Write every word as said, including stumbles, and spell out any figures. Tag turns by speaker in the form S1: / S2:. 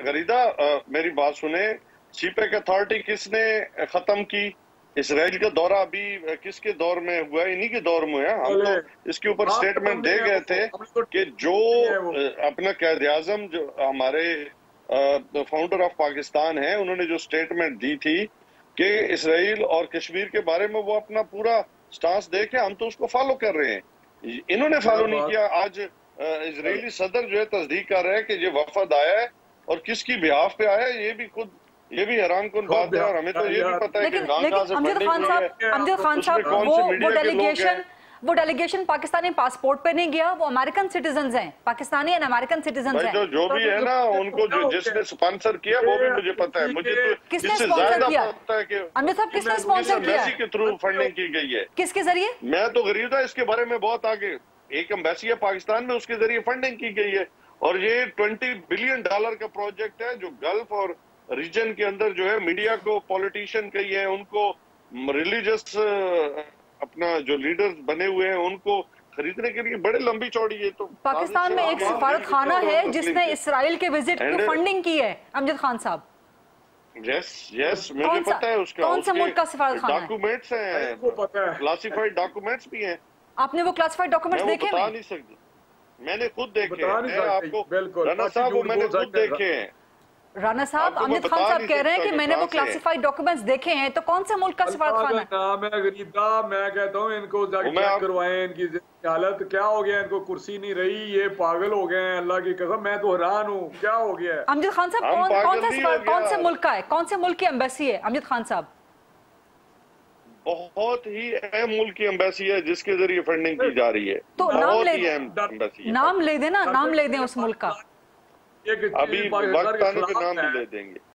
S1: गरीदा मेरी बात सुने, सीपेक अथॉरिटी किसने खत्म की? इसराइल का दौरा अभी किसके दौर में हुआ? इन्हीं के दौर में हुआ। हम तो इसके ऊपर स्टेटमेंट दे गए थे कि जो अपना कायद आज़म जो हमारे फाउंडर ऑफ पाकिस्तान है, उन्होंने जो स्टेटमेंट दी थी कि इसराइल और कश्मीर के बारे में वो अपना पूरा स्टांस दे के हम तो उसको फॉलो कर रहे हैं। इन्होंने फॉलो नहीं किया। आज इजरायली सदर जो है तस्दीक कर रहा है कि ये वफद आया है और किसकी बिहाफ पे आया है, ये भी खुद ये भी हैरान कुन बात है। और हमें तो ये भी पता है कि
S2: अमजद खान साहब अमजद खान साहब वो वो डेलीगेशन वो डेलीगेशन पाकिस्तानी पासपोर्ट पे नहीं गया, वो अमेरिकन सिटीजन हैं, पाकिस्तानी एंड अमेरिकन सिटीजन हैं।
S1: जो जो भी है ना, उनको जो जिसने स्पॉन्सर किया वो भी मुझे पता है। मुझे तो
S2: किसने स्पॉन्सर किया
S1: पता है कि
S2: अमजद साहब किसने स्पॉन्सर किया,
S1: एम्बेसी के थ्रू फंडिंग की गई है।
S2: किसके जरिए?
S1: मैं तो गरीब था, इसके बारे में बहुत आगे एक एम्बेसी है पाकिस्तान में, उसके जरिए फंडिंग की गई है। और ये ट्वेंटी बिलियन डॉलर का प्रोजेक्ट है जो गल्फ और रीजन के अंदर जो है मीडिया को पॉलिटिशियन कही है, उनको रिलीजियस अपना जो लीडर्स बने हुए हैं उनको खरीदने के लिए बड़े लंबी चौड़ी है। तो
S2: पाकिस्तान में एक सफारत खाना है जिसने इसराइल के विजिट की फंडिंग की है अमजद खान साहब।
S1: यस यस मुझे पता है उसका।
S2: कौन सा मुल्क का सफारत खाना है?
S1: डॉक्यूमेंट्स हैं, क्लासिफाइड डॉक्यूमेंट्स भी हैं।
S2: आपने वो क्लासिफाइड डॉक्यूमेंट्स देखे?
S1: मैं बता नहीं सकती, मैंने खुद देखे हैं। आपको राना साहब वो मैंने खुद देखे हैं।
S2: राना साहब अमजद खान साहब कह रहे हैं कि मैंने वो क्लासिफाइड डॉक्यूमेंट्स देखे हैं, तो कौन से मुल्क का सफारत खाना है?
S3: नाम है गरीदा, मैं कहता हूँ इनको जाके चेक करवाएं, इनकी हालत क्या हो गया, इनको कुर्सी नहीं रही, ये पागल हो गए हैं। अल्लाह की कसम मैं तो हैरान हूँ, क्या हो गया है?
S2: अमजद खान साहब कौन कौन सा सफारत कौन से मुल्क का है, कौन से मुल्क की एम्बेसी है अमजद खान साहब?
S1: बहुत ही अहम मुल्क की एम्बेसी है जिसके जरिए फंडिंग की जा रही है।
S2: तो नाम ले नाम ले देना, नाम ले दें उस मुल्क का।
S1: अभी वक्त आने पे नाम भी ले देंगे।